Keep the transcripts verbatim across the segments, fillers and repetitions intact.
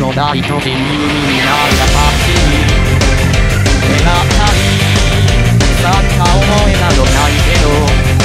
の大都市に海になった街に手がったりさった思いなどないけど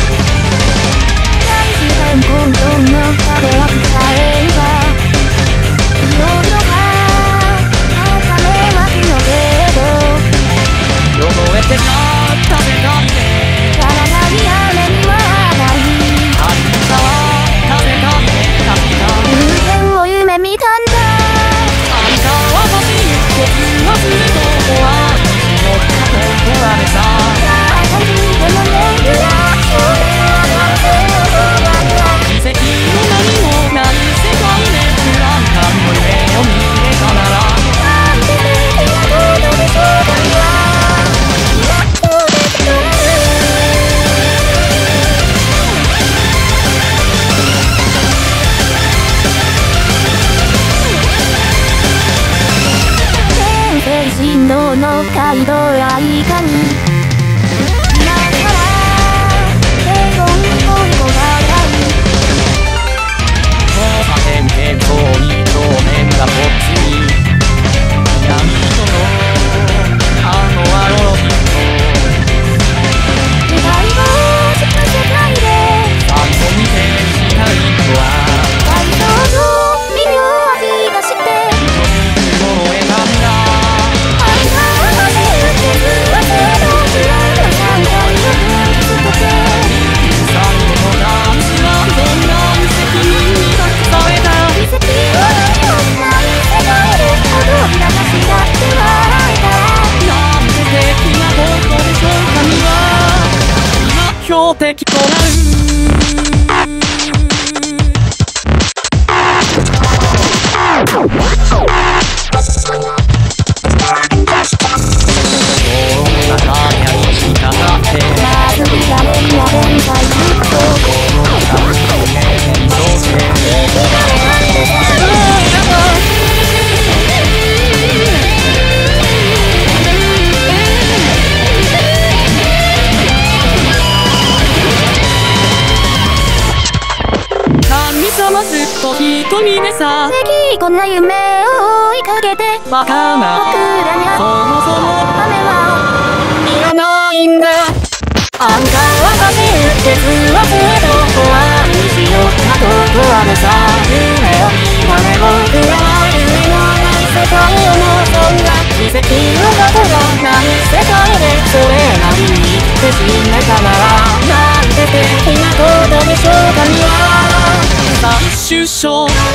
大自然混沌の壁は使えるかいろいろか赤目巻きの程度汚れてしまった世界で体に雨にはないありさは風が旅だ人間を夢見たんだあんたは私一つ忘れと終わりの過去取られた朝日でもねぐらそれはなんてことなんだ奇跡の何もない世界で不安感の夢を見れたならなんて手が届きそうだよやっとできたら天心のの街道やいかに今から平凡に恋焦がない交差点健康に正面がこっちに闇とのあのアロヒッ願いが落ちた世界でト散歩に転したい子は大想像微妙味がして人を選んだ標的となるずっと瞳でさこんな夢を追いかけてバカな僕らにはそもそも雨はいらないんだあんたは走ってつわせどこはにしよったとこあるさ夢を見た目をくらわる夢のない世界を望んだ奇跡のことがない世界でそれなりに生きて死ねたならなんて素敵なことでしょうかには最終章